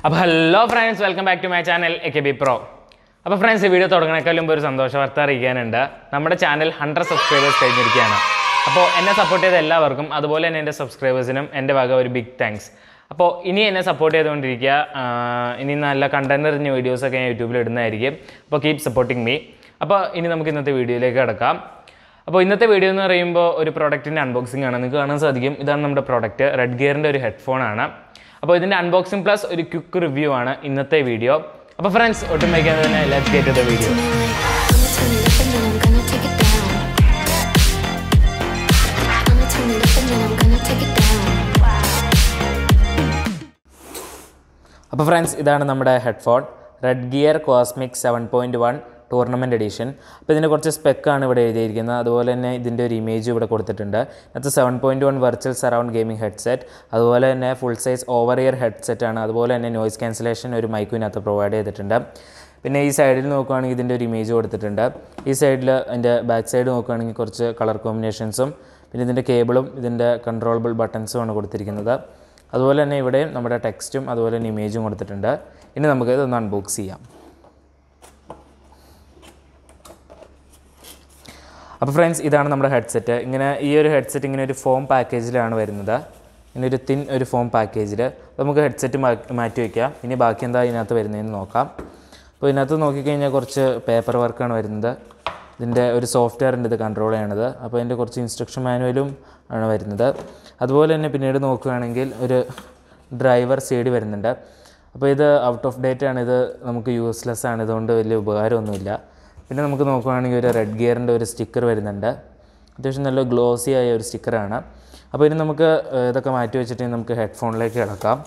അപ്പോൾ hello friends, welcome back to my channel AKB Pro. അപ്പോൾ friends, ഈ video തുടങ്ങണേക്കാളും മുമ്പ് ഒരു സന്തോഷ വാർത്ത അറിയിക്കാനുണ്ട്. നമ്മുടെ ചാനൽ 100 സബ്സ്ക്രൈബേഴ്സ് കഴിഞ്ഞിരിക്കുകയാണ്. അപ്പോൾ എന്നെ സപ്പോർട്ട് ചെയ്ത എല്ലാവർക്കും, അതുപോലെ തന്നെ എൻ്റെ സബ്സ്ക്രൈബേഴ്സിനും എൻ്റെ വക ഒരു ബിഗ് താങ്ക്സ്. അപ്പോൾ ഇനി എന്നെ സപ്പോർട്ട് ചെയ്തുകൊണ്ടിരിക്കുക. ഇനി നല്ല കണ്ടന്റ് നിറഞ്ഞ വീഡിയോസൊക്കെ ഞാൻ യൂട്യൂബിൽ ഇടുന്നതായിരിക്കും. അപ്പോൾ കീപ് സപ്പോർട്ടിങ് മീ. അപ്പോൾ ഇനി നമുക്ക് ഇന്നത്തെ വീഡിയോയിലേക്ക് കിടക്കാം. അപ്പോൾ ഇന്നത്തെ വീഡിയോ എന്ന് പറയുമ്പോൾ ഒരു പ്രോഡക്റ്റിൻ്റെ അൺബോക്സിംഗ് ആണ്. നിങ്ങൾക്ക് കാണാൻ സാധിക്കും, ഇതാണ് നമ്മുടെ പ്രോഡക്റ്റ്. റെഡ് ഗിയറിൻ്റെ ഒരു ഹെഡ്ഫോണാണ്. അപ്പോൾ ഇതിൻ്റെ അൺബോക്സിംഗ് പ്ലസ് ഒരു ക്വിക്ക് റിവ്യൂ ആണ് ഇന്നത്തെ വീഡിയോ. അപ്പോൾ ഫ്രണ്ട്സ്, ഒട്ടും വൈകാതെ തന്നെ let's get to the video. അപ്പോൾ ഫ്രണ്ട്സ്, ഇതാണ് നമ്മുടെ headphone Redgear Cosmic 7.1 tournament edition. അപ്പോൾ ഇതിൻ്റെ കുറച്ച് സ്പെക്കാണ് ഇവിടെ എഴുതിയിരിക്കുന്നത്. അതുപോലെ തന്നെ ഇതിൻ്റെ ഒരു ഇമേജ് ഇവിടെ കൊടുത്തിട്ടുണ്ട്. അത് 7.1 വെർച്വൽ സറൗണ്ട് ഗെയിമിംഗ് ഹെഡ്സെറ്റ്, അതുപോലെ തന്നെ ഫുൾ സൈസ് ഓവർ ഇയർ ഹെഡ്സെറ്റാണ്. അതുപോലെ തന്നെ നോയ്സ് ക്യാൻസലേഷൻ ഒരു മൈക്കിനകത്ത് പ്രൊവൈഡ് ചെയ്തിട്ടുണ്ട്. പിന്നെ ഈ സൈഡിൽ നോക്കുകയാണെങ്കിൽ ഇതിൻ്റെ ഒരു ഇമേജ് കൊടുത്തിട്ടുണ്ട്. ഈ സൈഡിൽ അതിൻ്റെ ബാക്ക് സൈഡ് നോക്കുകയാണെങ്കിൽ കുറച്ച് കളർ കോമ്പിനേഷൻസും പിന്നെ ഇതിൻ്റെ കേബിളും ഇതിൻ്റെ കൺട്രോളബിൾ ബട്ടൺസുമാണ് കൊടുത്തിരിക്കുന്നത്. അതുപോലെ തന്നെ ഇവിടെ നമ്മുടെ ടെക്സ്റ്റും അതുപോലെ തന്നെ ഇമേജും കൊടുത്തിട്ടുണ്ട്. ഇനി നമുക്ക് ഇതൊന്ന് അൺബോക്സ് ചെയ്യാം. അപ്പോൾ ഫ്രണ്ട്സ്, ഇതാണ് നമ്മുടെ ഹെഡ്സെറ്റ്. ഇങ്ങനെ ഈ ഒരു ഹെഡ്സെറ്റ് ഇങ്ങനെ ഒരു ഫോം പാക്കേജിലാണ് വരുന്നത്. ഇങ്ങനെ ഒരു തിൻ ഒരു ഫോം പാക്കേജിൽ നമുക്ക് ഹെഡ്സെറ്റ് മാറ്റി വയ്ക്കാം. ഇനി ബാക്കി എന്താ ഇതിനകത്ത് വരുന്നതെന്ന് നോക്കാം. അപ്പോൾ ഇതിനകത്ത് നോക്കിക്കഴിഞ്ഞാൽ കുറച്ച് പേപ്പർ വർക്കാണ് വരുന്നത്. ഇതിൻ്റെ ഒരു സോഫ്റ്റ്വെയറിൻ്റെ ഇത് കൺട്രോൾ ചെയ്യണത്. അപ്പോൾ ഇതിൻ്റെ കുറച്ച് ഇൻസ്ട്രക്ഷൻ മാനുവലും ആണ് വരുന്നത്. അതുപോലെ തന്നെ പിന്നീട് നോക്കുകയാണെങ്കിൽ ഒരു ഡ്രൈവർ CD വരുന്നുണ്ട്. അപ്പോൾ ഇത് ഔട്ട് ഓഫ് ഡേറ്റ് ആണ്. ഇത് നമുക്ക് യൂസ്ലെസ് ആണ്. ഇതുകൊണ്ട് വലിയ ഉപകാരമൊന്നുമില്ല. പിന്നെ നമുക്ക് നോക്കുകയാണെങ്കിൽ ഒരു റെഡ് ഗിയറിൻ്റെ ഒരു സ്റ്റിക്കർ വരുന്നുണ്ട്. അത്യാവശ്യം നല്ല ഗ്ലോസി ആയ ഒരു സ്റ്റിക്കറാണ്. അപ്പോൾ ഇനി നമുക്ക് ഇതൊക്കെ മാറ്റി വെച്ചിട്ട് നമുക്ക് ഹെഡ്ഫോണിലേക്ക് കിടക്കാം.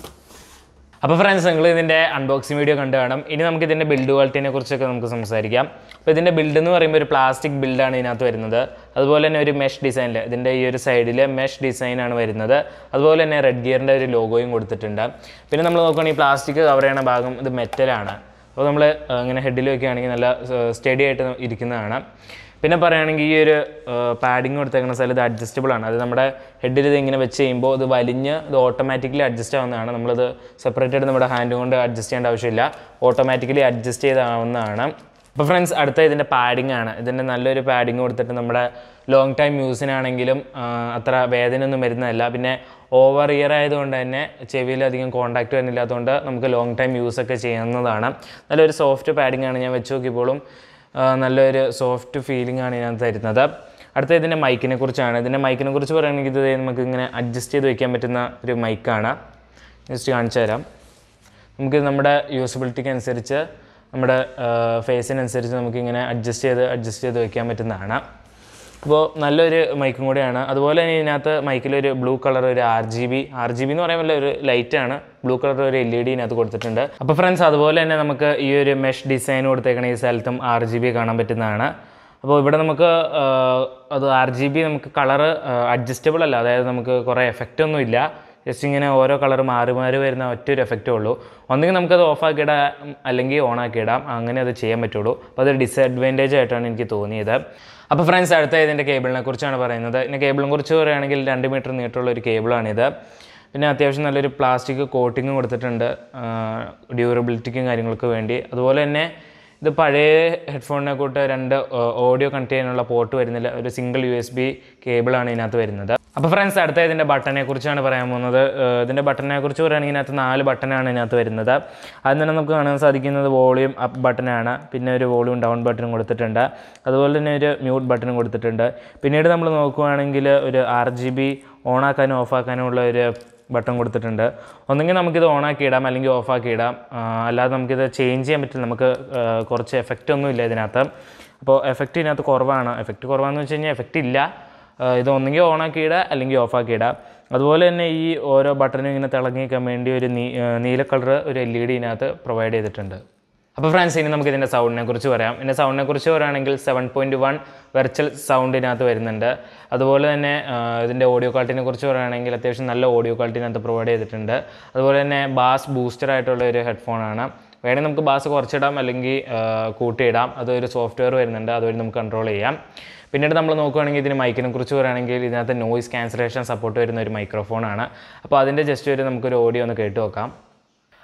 അപ്പോൾ ഫ്രണ്ട്സ്, നിങ്ങൾ ഇതിൻ്റെ അൺബോക്സിംഗ് വീഡിയോ കണ്ടു കാണും. ഇനി നമുക്ക് ഇതിൻ്റെ ബിൽഡ് ക്വാളിറ്റിനെ കുറിച്ചൊക്കെ നമുക്ക് സംസാരിക്കാം. അപ്പോൾ ഇതിൻ്റെ ബിൽഡ് എന്ന് പറയുമ്പോൾ ഒരു പ്ലാസ്റ്റിക് ബിൽഡാണ് ഇതിനകത്ത് വരുന്നത്. അതുപോലെ തന്നെ ഒരു മെഷ് ഡിസൈനിൽ ഇതിൻ്റെ ഈ ഒരു സൈഡിൽ മെഷ് ഡിസൈനാണ് വരുന്നത്. അതുപോലെ തന്നെ റെഡ് ഗിയറിൻ്റെ ഒരു ലോഗോയും കൊടുത്തിട്ടുണ്ട്. പിന്നെ നമ്മൾ നോക്കുകയാണെങ്കിൽ പ്ലാസ്റ്റിക് കവർ ചെയ്യണ ഭാഗം ഇത് മെറ്റലാണ്. അപ്പോൾ നമ്മൾ ഇങ്ങനെ ഹെഡിൽ വയ്ക്കുകയാണെങ്കിൽ നല്ല സ്റ്റഡി ആയിട്ട് ഇരിക്കുന്നതാണ്. പിന്നെ പറയുകയാണെങ്കിൽ ഈ ഒരു പാഡിങ് കൊടുത്തേക്കുന്ന സ്ഥലം ഇത് അഡ്ജസ്റ്റബിൾ ആണ്. അത് നമ്മുടെ ഹെഡിൽ ഇത് ഇങ്ങനെ വെച്ച് കഴിയുമ്പോൾ ഇത് വലിഞ്ഞ് ഇത് ഓട്ടോമാറ്റിക്കലി അഡ്ജസ്റ്റ് ആവുന്നതാണ്. നമ്മളത് സെപ്പറേറ്റ് ആയിട്ട് നമ്മുടെ ഹാൻഡ് കൊണ്ട് അഡ്ജസ്റ്റ് ചെയ്യേണ്ട ആവശ്യമില്ല. ഓട്ടോമാറ്റിക്കലി അഡ്ജസ്റ്റ് ചെയ്താവുന്നതാണ്. അപ്പോൾ ഫ്രണ്ട്സ്, അടുത്ത ഇതിൻ്റെ പാഡിംഗ് ആണ്. ഇതിൻ്റെ നല്ലൊരു പാഡിങ് കൊടുത്തിട്ട് നമ്മുടെ ലോങ് ടൈം യൂസിനാണെങ്കിലും അത്ര വേദനയൊന്നും വരുന്നതല്ല. പിന്നെ ഓവർ ഇയർ ആയതുകൊണ്ട് തന്നെ ചെവിയിൽ അധികം കോൺടാക്റ്റ് വരുന്നില്ലാത്തതുകൊണ്ട് നമുക്ക് ലോങ് ടൈം യൂസൊക്കെ ചെയ്യുന്നതാണ്. നല്ലൊരു സോഫ്റ്റ് പാഡിംഗ് ആണ്. ഞാൻ വെച്ച് നോക്കിയപ്പോഴും നല്ലൊരു സോഫ്റ്റ് ഫീലിംഗ് ആണ് ഇതിനകത്ത് തരുന്നത്. അടുത്ത ഇതിൻ്റെ മൈക്കിനെ കുറിച്ചാണ്. ഇതിൻ്റെ മൈക്കിനെ കുറിച്ച് പറയുകയാണെങ്കിൽ ഇത് നമുക്ക് ഇങ്ങനെ അഡ്ജസ്റ്റ് ചെയ്ത് വയ്ക്കാൻ പറ്റുന്ന ഒരു മൈക്കാണ്. ജസ്റ്റ് കാണിച്ചു തരാം. നമുക്ക് നമ്മുടെ യൂസബിലിറ്റിക്ക് അനുസരിച്ച് നമ്മുടെ ഫേസിനനുസരിച്ച് നമുക്കിങ്ങനെ അഡ്ജസ്റ്റ് ചെയ്ത് വയ്ക്കാൻ പറ്റുന്നതാണ്. അപ്പോൾ നല്ലൊരു മൈക്കും കൂടെയാണ്. അതുപോലെ തന്നെ ഇതിനകത്ത് മൈക്കിലൊരു ബ്ലൂ കളർ ഒരു RGB എന്ന് പറയുമ്പോൾ ഒരു ലൈറ്റാണ്. ബ്ലൂ കളർ ഒരു LED ഇതിനകത്ത് കൊടുത്തിട്ടുണ്ട്. അപ്പോൾ ഫ്രണ്ട്സ്, അതുപോലെ തന്നെ നമുക്ക് ഈ ഒരു മെഷ് ഡിസൈൻ കൊടുത്തേക്കണ ഈ സ്ഥലത്തും RGB കാണാൻ പറ്റുന്നതാണ്. അപ്പോൾ ഇവിടെ നമുക്ക് അത് RGB നമുക്ക് കളറ് അഡ്ജസ്റ്റബിൾ അല്ല. അതായത് നമുക്ക് കുറേ എഫക്റ്റ് ഒന്നും ഇല്ല. ജസ്റ്റ് ഇങ്ങനെ ഓരോ കളർ മാറി വരുന്ന ഒറ്റൊരു എഫക്റ്റേ ഉള്ളൂ. ഒന്നെങ്കിൽ നമുക്കത് ഓഫാക്കിയിടാം, അല്ലെങ്കിൽ ഓണാക്കിയിടാം. അങ്ങനെ അത് ചെയ്യാൻ പറ്റുള്ളൂ. അപ്പോൾ അതൊരു ഡിസഡ്വാൻറ്റേജ് ആയിട്ടാണ് എനിക്ക് തോന്നിയത്. അപ്പോൾ ഫ്രണ്ട്സ്, അടുത്ത ഇതിൻ്റെ കേബിളിനെ കുറിച്ചാണ് പറയുന്നത്. ഇതിൻ്റെ കേബിളിനെ കുറിച്ച് പറയുകയാണെങ്കിൽ 2 മീറ്റർ നീട്ടമുള്ള ഒരു കേബിളാണിത്. പിന്നെ അത്യാവശ്യം നല്ലൊരു പ്ലാസ്റ്റിക് കോട്ടിങ്ങും കൊടുത്തിട്ടുണ്ട് ഡ്യൂറബിലിറ്റിക്കും കാര്യങ്ങൾക്ക് വേണ്ടി. അതുപോലെ തന്നെ ഇത് പഴയ ഹെഡ്ഫോണിനെ കൂട്ട് 2 ഓഡിയോ കണക്ട് ചെയ്യാനുള്ള പോർട്ട് വരുന്നില്ല. ഒരു സിംഗിൾ USB കേബിളാണ് ഇതിനകത്ത് വരുന്നത്. അപ്പോൾ ഫ്രണ്ട്സ്, അടുത്ത ഇതിൻ്റെ ബട്ടനെ കുറിച്ചാണ് പറയാൻ പോകുന്നത്. ഇതിൻ്റെ ബട്ടനെ കുറിച്ച് പറയുകയാണെങ്കിൽ ഇതിനകത്ത് 4 ബട്ടനാണ് ഇതിനകത്ത് വരുന്നത്. അതിൽ തന്നെ നമുക്ക് കാണാൻ സാധിക്കുന്നത് വോളിയം അപ്പ് ബട്ടനാണ്. പിന്നെ ഒരു വോളിയം ഡൗൺ ബട്ടനും കൊടുത്തിട്ടുണ്ട്. അതുപോലെ തന്നെ ഒരു മ്യൂട്ട് ബട്ടനും കൊടുത്തിട്ടുണ്ട്. പിന്നീട് നമ്മൾ നോക്കുകയാണെങ്കിൽ ഒരു RGB ഓണാക്കാനും ഓഫാക്കാനും ഉള്ള ഒരു ബട്ടൺ കൊടുത്തിട്ടുണ്ട്. ഒന്നെങ്കിൽ നമുക്കിത് ഓണാക്കി ഇടാം, അല്ലെങ്കിൽ ഓഫാക്കി ഇടാം. അല്ലാതെ നമുക്കിത് ചേഞ്ച് ചെയ്യാൻ പറ്റില്ല. നമുക്ക് കുറച്ച് എഫക്റ്റ് ഒന്നും ഇല്ല ഇതിനകത്ത്. അപ്പോൾ എഫക്റ്റ് ഇതിനകത്ത് കുറവാണ്. എഫക്റ്റ് കുറവാണെന്ന് വെച്ച് കഴിഞ്ഞാൽ എഫക്റ്റ് ഇല്ല. ഇത് ഒന്നെങ്കിൽ ഓണാക്കി ഇടാം, അല്ലെങ്കിൽ ഓഫാക്കി ഇടാം. അതുപോലെ തന്നെ ഈ ഓരോ ബട്ടനും ഇങ്ങനെ തിളങ്ങി നിൽക്കാൻ വേണ്ടി ഒരു നീല കളർ ഒരു LED ഇതിനകത്ത് പ്രൊവൈഡ് ചെയ്തിട്ടുണ്ട്. അപ്പോൾ ഫ്രണ്ട്സ്, ഇനി നമുക്ക് ഇതിൻ്റെ സൗണ്ടിനെ കുറിച്ച് പറയാം. ഇതിൻ്റെ സൗണ്ടിനെ കുറിച്ച് പറയുകയാണെങ്കിൽ 7.1 വെർച്വൽ സൗണ്ട് ഇതിനകത്ത് വരുന്നുണ്ട്. അതുപോലെ തന്നെ ഇതിൻ്റെ ഓഡിയോ ക്വാളിറ്റിനെ കുറിച്ച് പറയുകയാണെങ്കിൽ അത്യാവശ്യം നല്ല ഓഡിയോ ക്വാളിറ്റി ഇതിനകത്ത് പ്രൊവൈഡ് ചെയ്തിട്ടുണ്ട്. അതുപോലെ തന്നെ ബാസ് ബൂസ്റ്റർ ആയിട്ടുള്ള ഒരു ഹെഡ്ഫോണാണ്. വേണമെങ്കിൽ നമുക്ക് ബാസ് കുറച്ചിടാം, അല്ലെങ്കിൽ കൂട്ടിയിടാം. അതൊരു സോഫ്റ്റ്വെയർ വരുന്നുണ്ട്, അതുവഴി നമുക്ക് കൺട്രോൾ ചെയ്യാം. പിന്നീട് നമ്മൾ നോക്കുകയാണെങ്കിൽ ഇതിന് മൈക്കിനെ കുറിച്ച് പറയുകയാണെങ്കിൽ ഇതിനകത്ത് നോയ്സ് ക്യാൻസലേഷൻ സപ്പോർട്ട് വരുന്ന ഒരു മൈക്രോഫോണാണ്. അപ്പോൾ അതിൻ്റെ ജസ്റ്റ് നമുക്കൊരു ഓഡിയോ ഒന്ന് കേട്ട് നോക്കാം.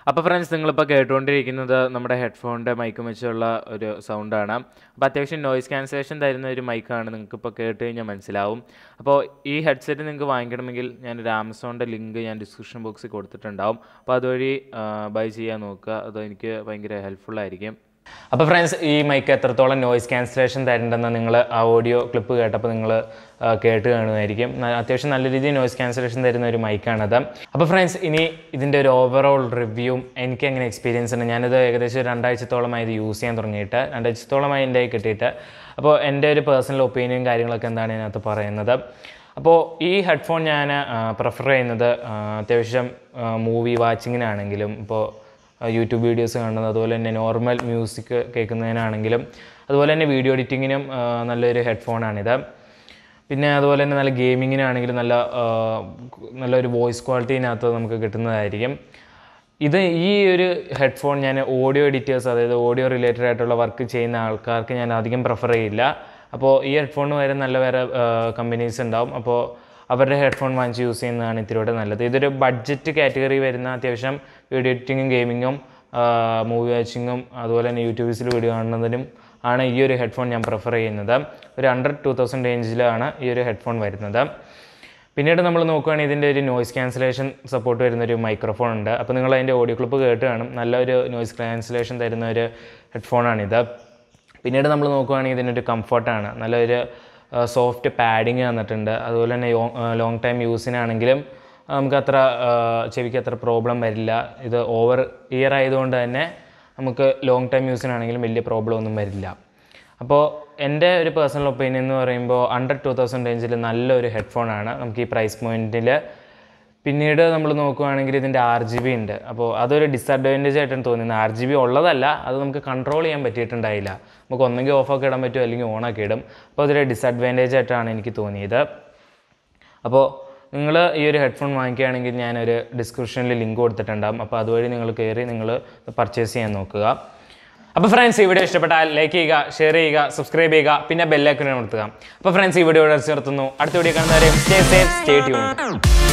അപ്പോൾ ഫ്രണ്ട്സ് നിങ്ങളിപ്പോൾ കേട്ടുകൊണ്ടിരിക്കുന്നത് നമ്മുടെ ഹെഡ്ഫോണിൻ്റെ മൈക്കും വെച്ചുള്ള ഒരു സൗണ്ടാണ്. അപ്പോൾ അത്യാവശ്യം നോയിസ് ക്യാൻസലേഷൻ തരുന്ന ഒരു മൈക്കാണ്, നിങ്ങൾക്കിപ്പോൾ കേട്ട് കഴിഞ്ഞാൽ മനസ്സിലാവും. അപ്പോൾ ഈ ഹെഡ്സെറ്റ് നിങ്ങൾക്ക് വാങ്ങിക്കണമെങ്കിൽ ഞാനൊരു ആമസോണിൻ്റെ ലിങ്ക് ഞാൻ ഡിസ്ക്രിപ്ഷൻ ബോക്സിൽ കൊടുത്തിട്ടുണ്ടാവും. അപ്പോൾ അതുവഴി ബൈ ചെയ്യാൻ നോക്കുക, അത് എനിക്ക് ഭയങ്കര ഹെൽപ്ഫുള്ളായിരിക്കും. അപ്പോൾ ഫ്രണ്ട്സ് ഈ മൈക്ക് എത്രത്തോളം നോയിസ് ക്യാൻസലേഷൻ തരേണ്ടെന്ന് നിങ്ങൾ ആ ഓഡിയോ ക്ലിപ്പ് കേട്ടപ്പോൾ നിങ്ങൾ കേട്ട് കാണുമായിരിക്കും. അത്യാവശ്യം നല്ല രീതിയിൽ നോയിസ് ക്യാൻസലേഷൻ തരുന്ന ഒരു മൈക്കാണത്. അപ്പോൾ ഫ്രണ്ട്സ് ഇനി ഇതിൻ്റെ ഒരു ഓവറോൾ റിവ്യൂവും എനിക്ക് എങ്ങനെ എക്സ്പീരിയൻസ് ഉണ്ട്. ഞാനിത് ഏകദേശം 2 ആഴ്ചത്തോളമായി ഇത് യൂസ് ചെയ്യാൻ തുടങ്ങിയിട്ട്, 2 ആഴ്ചത്തോളമായി എൻ്റെ കിട്ടിയിട്ട്. അപ്പോൾ എൻ്റെ ഒരു പേഴ്സണൽ ഒപ്പീനിയൻ കാര്യങ്ങളൊക്കെ എന്താണ് ഇതിനകത്ത് പറയുന്നത്. അപ്പോൾ ഈ ഹെഡ്ഫോൺ ഞാൻ പ്രിഫർ ചെയ്യുന്നത് അത്യാവശ്യം മൂവി വാച്ചിങ്ങിനാണെങ്കിലും, ഇപ്പോൾ യൂട്യൂബ് വീഡിയോസ് കാണുന്നത്, അതുപോലെ തന്നെ നോർമൽ മ്യൂസിക് കേൾക്കുന്നതിനാണെങ്കിലും, അതുപോലെ തന്നെ വീഡിയോ എഡിറ്റിങ്ങിനും നല്ലൊരു ഹെഡ്ഫോണാണിത്. പിന്നെ അതുപോലെ തന്നെ നല്ല ഗെയിമിങ്ങിനാണെങ്കിലും നല്ലൊരു വോയിസ് ക്വാളിറ്റിനകത്ത് നമുക്ക് കിട്ടുന്നതായിരിക്കും. ഈ ഒരു ഹെഡ്ഫോൺ ഞാൻ ഓഡിയോ എഡിറ്റേഴ്സ്, അതായത് ഓഡിയോ റിലേറ്റഡ് ആയിട്ടുള്ള വർക്ക് ചെയ്യുന്ന ആൾക്കാർക്ക് ഞാൻ അധികം പ്രിഫർ ചെയ്യില്ല. അപ്പോൾ ഈ ഹെഡ്ഫോണിന് വരെ നല്ല വേറെ കമ്പനീസ് ഉണ്ടാവും. അപ്പോൾ അവരുടെ ഹെഡ്ഫോൺ വാങ്ങിച്ച് യൂസ് ചെയ്യുന്നതാണ് ഇത്തിരിയോടെ നല്ലത്. ഇതൊരു ബഡ്ജറ്റ് കാറ്റഗറി വരുന്ന, അത്യാവശ്യം വീഡിയോ എഡിറ്റിങ്ങും ഗെയിമിങ്ങും മൂവി വാച്ചിങ്ങും അതുപോലെ തന്നെ യൂട്യൂബ്സിൽ വീഡിയോ കാണുന്നതിനും ആണ് ഈ ഒരു ഹെഡ്ഫോൺ ഞാൻ പ്രിഫർ ചെയ്യുന്നത്. ഒരു 100-2000 റേഞ്ചിലാണ് ഈ ഒരു ഹെഡ്ഫോൺ വരുന്നത്. പിന്നീട് നമ്മൾ നോക്കുകയാണെങ്കിൽ ഇതിൻ്റെ ഒരു നോയിസ് ക്യാൻസലേഷൻ സപ്പോർട്ട് വരുന്നൊരു മൈക്രോഫോൺ ഉണ്ട്. അപ്പോൾ നിങ്ങൾ അതിൻ്റെ ഓഡിയോ ക്ലിപ്പ് കേട്ട് കാണും. നല്ലൊരു നോയിസ് ക്യാൻസലേഷൻ തരുന്ന ഒരു ഹെഡ്ഫോണാണിത്. പിന്നീട് നമ്മൾ നോക്കുകയാണെങ്കിൽ ഇതിനൊരു കംഫർട്ടാണ്, നല്ലൊരു സോഫ്റ്റ് പാഡിങ് തന്നിട്ടുണ്ട്. അതുപോലെ തന്നെ ലോങ് ടൈം യൂസിനാണെങ്കിലും നമുക്ക് ചെവിക്ക് അത്ര പ്രോബ്ലം വരില്ല. ഇത് ഓവർ ഇയർ ആയതുകൊണ്ട് തന്നെ നമുക്ക് ലോങ് ടൈം യൂസിനാണെങ്കിലും വലിയ പ്രോബ്ലം ഒന്നും വരില്ല. അപ്പോൾ എൻ്റെ ഒരു പേഴ്സണൽ ഒപ്പീനിയൻ എന്ന് പറയുമ്പോൾ 100-2000 റേഞ്ചിൽ നല്ലൊരു ഹെഡ്ഫോണാണ് നമുക്ക് ഈ പ്രൈസ് പോയിൻറ്റിൽ. പിന്നീട് നമ്മൾ നോക്കുകയാണെങ്കിൽ ഇതിൻ്റെ RGB ഉണ്ട്. അപ്പോൾ അതൊരു ഡിസഡ്വാൻറ്റേജ് ആയിട്ടാണ് തോന്നുന്നത്. RGB ഉള്ളതല്ല, അത് നമുക്ക് കൺട്രോൾ ചെയ്യാൻ പറ്റിയിട്ടുണ്ടായില്ല. നമുക്ക് ഒന്നെങ്കിൽ ഓഫാക്കി ഇടാൻ പറ്റും, അല്ലെങ്കിൽ ഓണാക്കി ഇടും. അപ്പോൾ അതൊരു ഡിസഡ്വാൻറ്റേജ് ആയിട്ടാണ് എനിക്ക് തോന്നിയത്. അപ്പോൾ നിങ്ങൾ ഈ ഒരു ഹെഡ്ഫോൺ വാങ്ങിക്കുകയാണെങ്കിൽ ഞാനൊരു ഡിസ്ക്രിപ്ഷനിൽ ലിങ്ക് കൊടുത്തിട്ടുണ്ടാകും. അപ്പോൾ അതുവഴി നിങ്ങൾ കയറി നിങ്ങൾ പർച്ചേസ് ചെയ്യാൻ നോക്കുക. അപ്പോൾ ഫ്രണ്ട്സ് ഈ വീഡിയോ ഇഷ്ടപ്പെട്ടാൽ ലൈക്ക് ചെയ്യുക, ഷെയർ ചെയ്യുക, സബ്സ്ക്രൈബ് ചെയ്യുക, പിന്നെ ബെല്ലൈക്കൺ അമർത്തുക. അപ്പോൾ ഫ്രണ്ട്സ് ഈ വീഡിയോ നിർത്തുന്നു. അടുത്ത വീഡിയോ കാണുന്നവരെ സ്റ്റേ സേഫ്, സ്റ്റേ ട്യൂൺഡ്.